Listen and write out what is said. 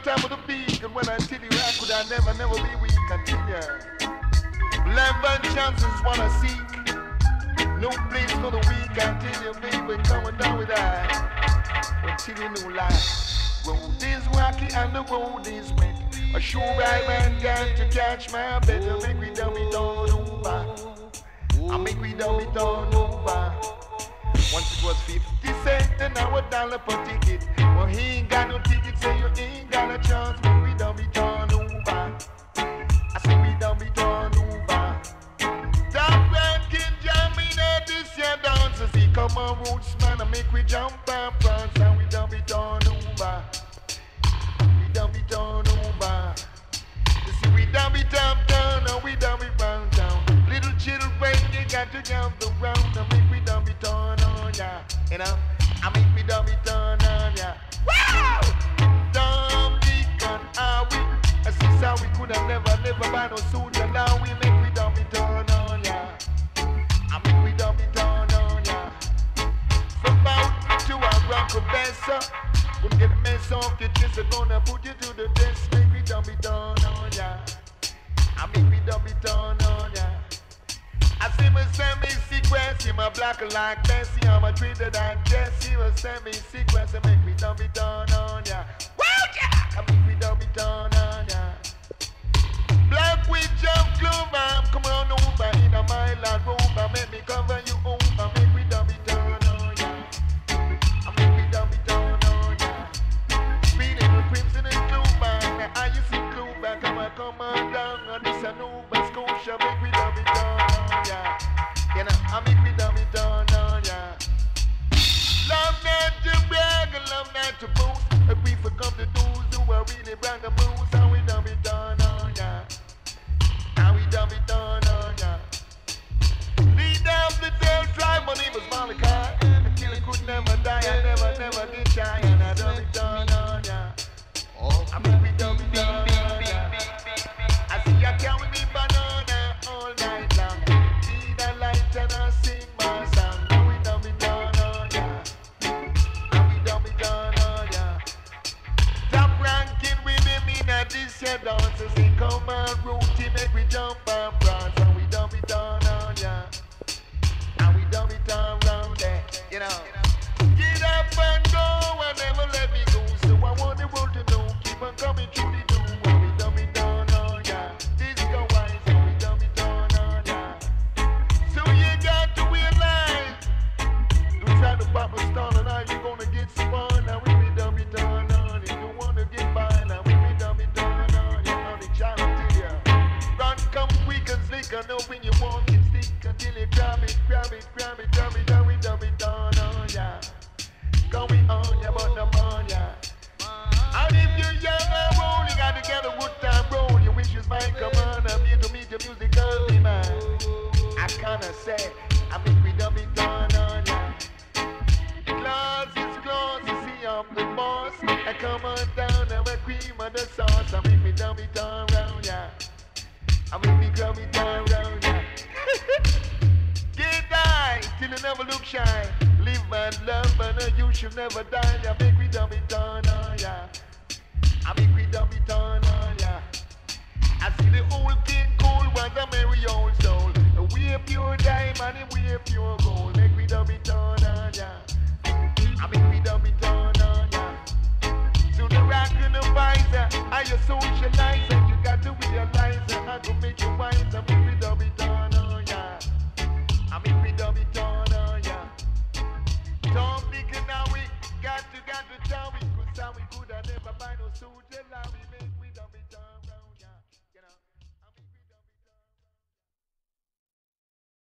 time of the beat, and when I tell you I could I never be weak. Continue. Life and chances wanna seek. No place for the weak. I tell you, baby, coming down with I. Until you know life. Road is rocky and the road is wet. A sure right man got to catch my better. Make we dummy down over. I make we dummy down over. Once it was 50 cents and now $1 per ticket. Well, he ain't got no ticket, so you ain't got a chance. Make we dummy down over. I say we dummy down over. Top ranking jamming at this year dances. He come on roots man and make we jump and prance. And we dummy down over. We dummy down over. You see we dummy down and we dummy round down. Little children, you got to jump around and make we dummy down on ya. You know, I make me dummy down on ya. Wow! Dumb deacon, are we? I see how we could have never buy no suit and now we make we dummy down on ya. I make we dummy down on ya. From mountain to a rock professor. Gonna get a mess off your chest, I'm gonna put you to the test. Make me dummy down on ya. I make me dummy down on ya. I see my semi-sequence, see my black like Messi. I'm a trader than Jesse. A semi-sequence, I make me dummy down on ya. Wow, yeah! I make me dummy down on ya. Black with jump clover, come on over in a mile and rover. Make me cover you over, make me dummy down on ya. I make me dummy down on ya. Speeding with crimson and clover. Now I you see clover, come on down on this a Nova Scotia. Make me dummy down on ya. You know, I make me dummy down on ya. Love not to brag, love not to boast. If we forgot the those who are really brag the moves, how we dummy down on ya. How we dummy down on ya. Lead down the tail drive, my name was Malachi. Until it could never die, I never did try. And I dummy down on ya. I make me dummy down on ya. I see ya counting me banana all night long. Need a light and I sing my song. How we dummy down on ya. How we dummy down on ya. Top ranking women in a this year dances. They come and routine, make we jump and prance. How we dummy down on ya. How we dummy down round there, you know. Get up and go and never let me go. So I want the world to know. Keep on coming through the door. How we dummy down on ya. Disco wise, how we dummy down on ya. So you got to realize. Don't try to pop a stall and now you're gonna get spun. Now we be dummy down on it. You wanna get by now we be dummy down on it. Now the child tell ya. Run come quick and slick. I know when you walk and stick until you grab it, dummy down on ya. Going on ya, but I'm on ya. And if you're young and old, you gotta get a good time roll. Your wishes might come on. I'm here to meet your musical demand. I kinda say, I make me dummy down on ya. Claus is close, you see I'm the boss. I come on down and we're cream of the sauce. I make me dummy down round ya. I make me dummy down round ya. Get die till you never look shy. Live and love and you should never die. Ya make me dummy down on ya. I make me dummy down on ya. I see the old king cool was a merry old soul. We a pure diamond and we a pure gold. Make me dummy down on ya. I make me